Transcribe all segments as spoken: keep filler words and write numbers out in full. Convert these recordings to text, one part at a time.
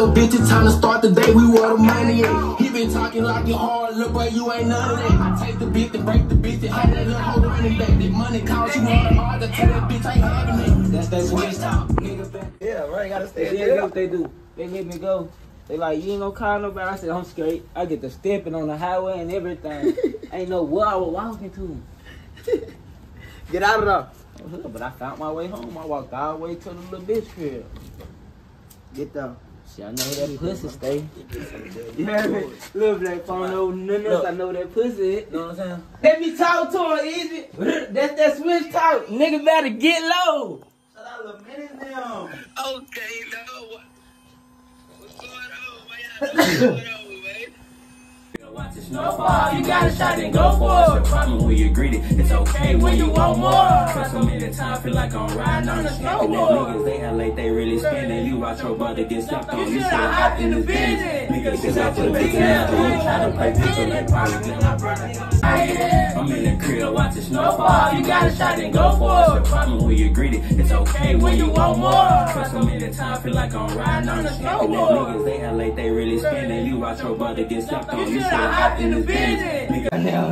up, bitch, it's time to start the day. We were the money at. He been talking like you hard, look, boy, you ain't none of that. I take the bitch and break the bitch and have that little hoe running back. That money costs you hard, hard to tell that bitch I ain't having it. That's that switch talk, nigga back. Yeah, right, gotta stay They there. do what they do. They let me go. They like, you ain't gonna call nobody. I said, I'm straight. I get to stepping on the highway and everything. I ain't know what I was walking to. Get out of there. But I found my way home. I walked all the way to the little bitch crib. Get down. See, I know where that pussy stay. You heard me? Little black phone, no nothing else. I know where that pussy is. You know what I'm saying? Let me talk to her, easy. That's that switch talk. Nigga better get low. Shut up, little minutes now. Okay, no. What's going on, man? What's going on, man? Watch it snowfall, you got a shot and go for it. It's a problem when you're greedy, it's okay when you want more. Cause so many times feel like I'm riding on a snowboard. Niggas, they act like they really spending. You watch your brother get slapped on, you still hot in the business. Niggas get out to the big house, try to play pistol, they probably get my brother. I'm in the crib, watch it snowfall, you got a shot and go for it. It's a problem when you're greedy, it's okay when you want more. Cause so many times feel like I'm riding on a snowboard. Niggas, they act like they really spending. You watch your brother get slapped on, you still hot in the business.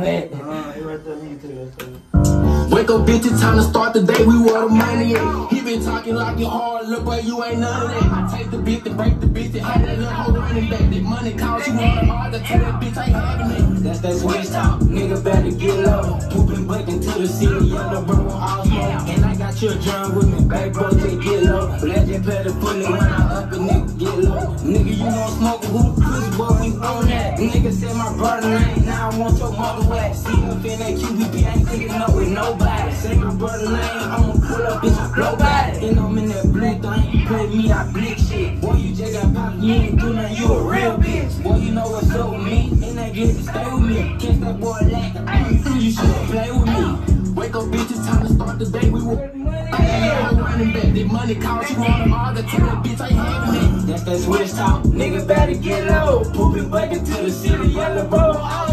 Wake up, bitch, it's time to start the day. We were the money at. He been talking like you hard, look, boy, you ain't none of that. I take the bitch and break the bitch and have that little hoe running back. That money costs you hard, hard to tell that bitch I ain't having it. That's that switch talk, nigga better get low. Pooping bucking to the city, yellow bro, all smoke. And I got your drum with me, back boy, just get low. Legend play the bullet when I up and nigga get low. Nigga, you gon' smoke a hoop, pussy boy, we on that. Nigga said my brother name, now I want your mother whack. See up in that Q B P, I ain't taking up with nobody. Say my brother name, I'ma pull up, bitch, nobody. And I'm in that black thing, play me, I blick shit. Boy, you just got popped, you ain't do nothing, you a real bitch. Boy, you know what's up with me, and that get to stay with me. Catch that boy lack, you should play with me. Wake up, bitch, it's time to start the day. We were running back. That money costs you all the hard to tell that bitch I ain't having it. That's that switch talk, nigga better get low. Pooping bucket to the city, yellow bro, all